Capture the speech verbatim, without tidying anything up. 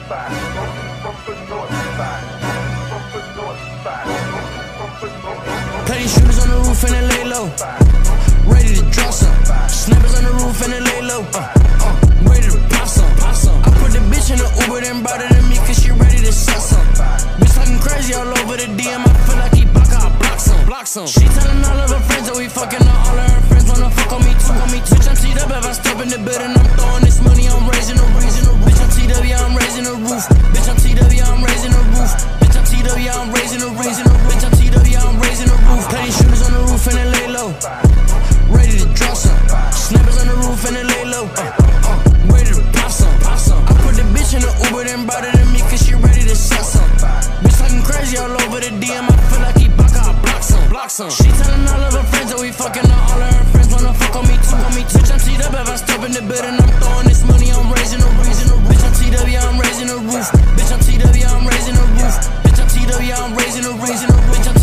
Petty shooters on the roof and they lay low. Ready to drop some. Snipers on the roof and they lay low. Uh, uh, ready to pop some. Pop some. I put the bitch in the Uber, then brought her to me cause she ready to suck some. Bitch talking crazy all over the D M. I feel like he block her, I block some. Block some. She telling all of her friends that we fucking her. All of her friends wanna fuck on me too. On me too. Bitch, I'm teed up if I step in the building. I'm throwing this money, I'm raising the reason. Bitch, I'm T W, I'm raising the roof. Bitch, I'm T W, I'm raising the roof. Bitch, I'm T W, I'm raising the reason. Bitch, I'm T W, I'm raising the roof. Petty shooters on the roof and they lay low. Ready to drop some. Snipers on the roof and they lay low. Uh, uh, ready to pop some. Pop some. I put the bitch in the Uber, then brought her to me cause she ready to suck some. Bitch talking crazy all over the D M. I feel like he block her, I block some. Block some. She telling all of her friends that we fucking her. All of her friends wanna fuck on me too. On me too. Bitch, I'm teed up if I step in the building. I'm throwing this money, I'm raising the reason. Bitch, I'm T W, I'm raising the roof. Bitch, I'm T W, I'm raising the roof. Bitch, I'm T W, I'm raising the reason. Bitch, I'm